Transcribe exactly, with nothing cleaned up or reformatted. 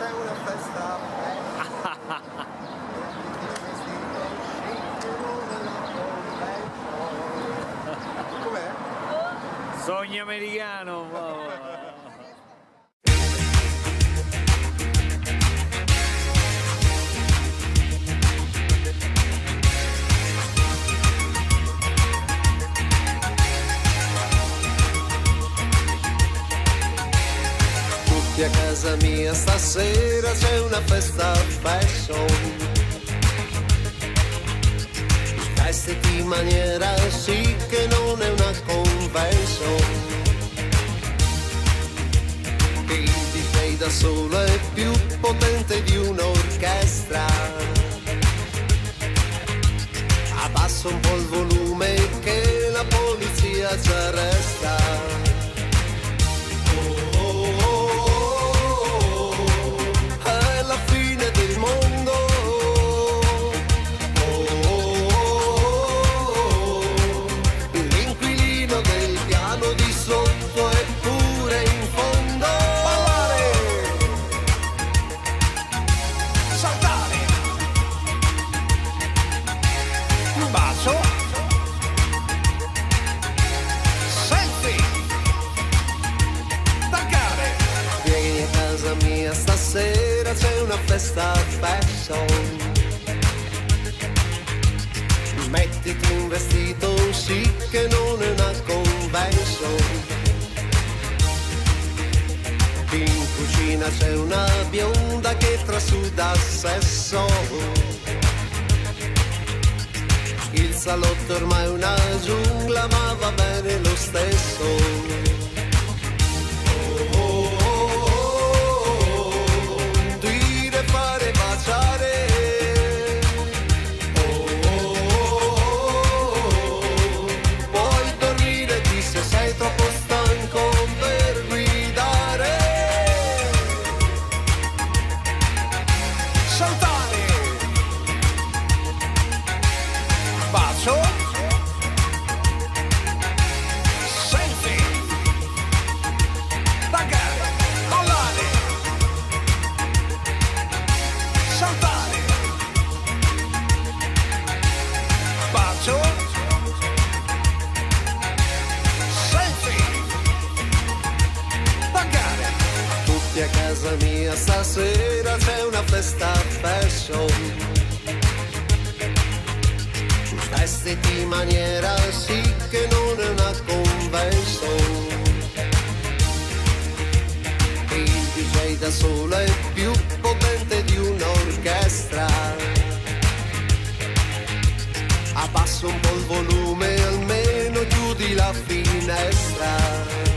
c'è una festa. Com'è? Sogno americano. Oh. A casa mia stasera c'è una festa fashion, vestiti in maniera chic che non è una convention. Il D J da solo è più potente di un'orchestra, abbassa un po' il volume che la polizia ci arresta. Stasera c'è una festa fashion, mettiti un vestito chic che non è una convention. In cucina c'è una bionda che trasuda sesso, il salotto ormai è una giungla ma va bene lo stesso. A casa mia stasera c'è una festa fashion, vestiti in maniera chic che non è una convention. Il D J da solo è più potente di un'orchestra, abbassa un po' il volume, almeno chiudi la finestra.